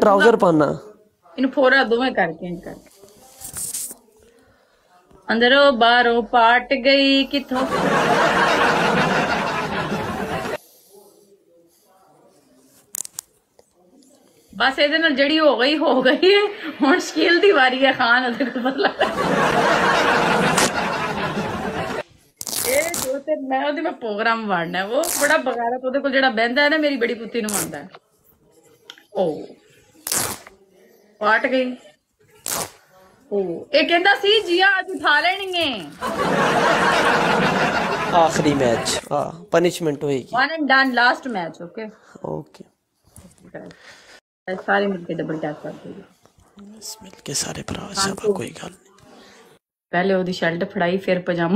trouser पाना इन फोरा दोवें करके इन करके अंदरों बाहरों पाट गई किथों बस ये जड़ी हो गई है हुण शकील दी वारी है खान ओदे कोल बदला दो तीन मैं ओदे में प्रोग्राम वाड़ना है वो बड़ा बगारत ओदे कोल जेड़ा बहंदा है ना मेरी बड़ी पुत्ती नूं आंदा है ओ पाट गई ओ ये कहंदा सी जिया आज उठा लेनी है आखिरी मैच पनिशमेंट होएगी one and done last match okay okay सारे मिलके डबल टैप कर देंगे बस मिलके सारे भरा शाबा कोई गल नहीं पहले ओदी शर्ट फड़ाई फिर पजामा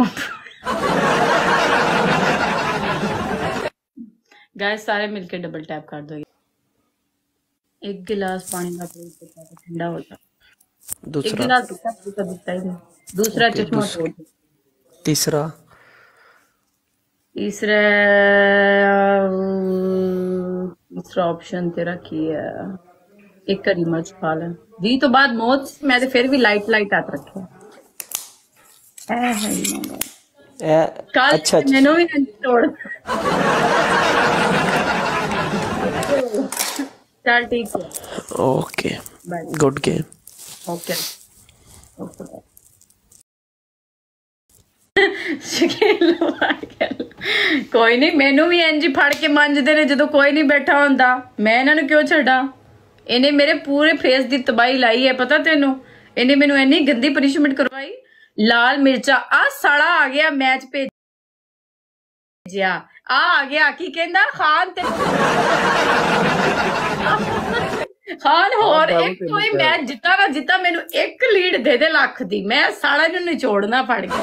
गाइस सारे मिलके डबल टैप कर दो एक गिलास पानी का ठंडा हो जाए दूसरा एक गिलास दिखता ही नहीं दूसरा चश्मा तोड़ तीसरा ऑप्शन तेरा की है एक करी मर्च खा ले जी तो बाद मौत मैं तो फिर भी लाइट हाथ रखे कल अच्छा मैंने भी तोड़ चल ठीक है ओके गुड गेम ओके कोई नहीं मैनू भी इंज फड़ के मंजदे ने जो कोई नहीं बैठा होंदा मैं इन्हां नूं क्यों छड्डा इन्हें मेरे पूरे फेस दी तबाही लाई है पता तेनू इन्हें मैनू इन्नी गंदी पनिशमेंट करवाई लाल मिर्चा आ साड़ा आ गया मैच भेजिया आ गया की कहंदा खान ते खान होर एक कोई मैच जिता ना जिता मैनू एक लीड दे दे लाख दी मैं साड़ा नूं निचोड़ना फड़ के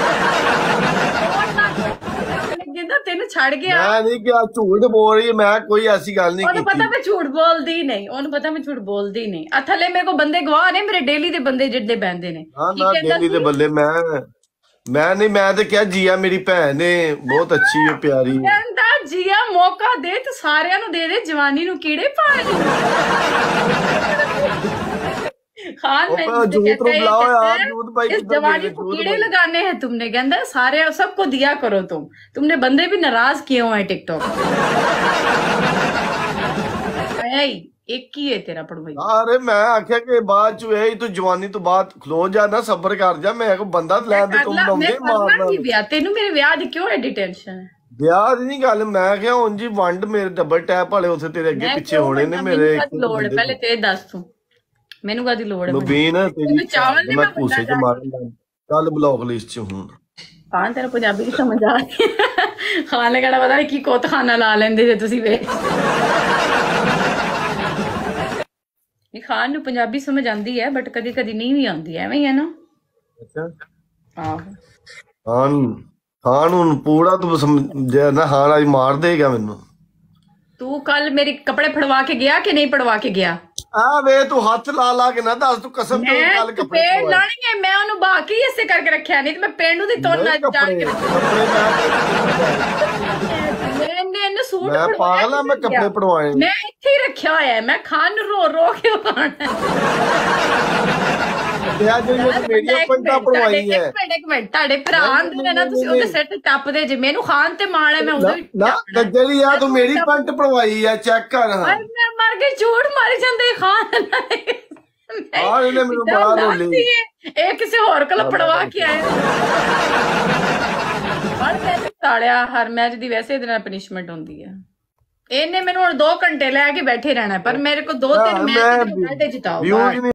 तेन छड़ गया मैं नहीं क्या झूठ बोल रही है मैं कोई ऐसी गल नहीं की पता मैं झूठ बोलदी नहीं ओनू पता मैं झूठ बोलदी नहीं आ थले मेरे को बंदे गवाह ने मेरे डेली दे बंदे जिड्डे बहंदे ने हां ना डेली दे बल्ले मैं नहीं मैं तो क्या जिया मेरी भैन है बहुत अच्छी है प्यारी है कहंदा जिया मौका दे तो सारियां नु दे जवानी नु कीड़े पाए खान मैं दूध बुलाओ यार दूध भाई इस जवानी को कीड़े लगाने हैं तुमने कहंदा सारे सबको दिया करो तुमने बंदे भी नाराज किए हुए हैं टिकटॉक एक ही है तेरा पड़वाई अरे मैं आख्या के बाद चो है तू जवानी तो बाद खलो जा ना सबर कर जा मैं को बंदा ले दे तुम लौंगे मारना ब्याह तेनू मेरे ब्याह दी क्यों है डिटेंशन ब्याह दी नहीं गल मैं क्या हुन जी वंड मेरे डबल टैप वाले उसे तेरे अगे पीछे होने ने मेरे लोड़ पहले ते दस तू मेनू कादी लोड़ है मुबीन तेरी चावल मैं पूछे के मारूंगा कल ब्लॉक लिस्ट च हूं खान तेरा पंजाबी की समझ आ रही खान ने कहना पता नहीं की कोत खाना ला लेंदे जे तुसी वे खान नू पंजाबी समझ आंदी है बट कदी कदी नहीं भी आंदी है एवें ही है ना अच्छा खान हुन पूरा तू समझ ना हां आज मार देगा मेनू तू कल मेरे कपड़े फड़वा के गया कि नहीं फड़वा के गया आ वे तू हाथ ला के ना दस तू कसम तो कल कपड़े पेड़ लानी है मैं ओनु बाकी ऐसे करके रखया नहीं तो मैं पेड़ नु दी तोड़ ना जान के मैंने सूट मैं पागल है मैं कपड़े पड़वाए मैं इत्थे ही रखया होया है मैं खान रो के पाना यार जो ये मेरी पंटा पड़वाई है एक मिनट ताड़े भरा आंदे ना तुसी ओदे सेट टप दे जे मेनू खान ते माण है मैं ओदे ना गजरी यार तू मेरी पंट पड़वाई है चेक कर हां मैं मर के झूठ मारी जांदे खान हां इन्हें मेनू बड़ा रोली ए किसी और कोल पड़वा के आए पर मैं ताड़िया हर मैच दी वैसे इधर पनिशमेंट होंदी है इन्हें मैनू 2 घंटे लेके बैठे रहना पर मेरे को 2-3 मैच जिताओ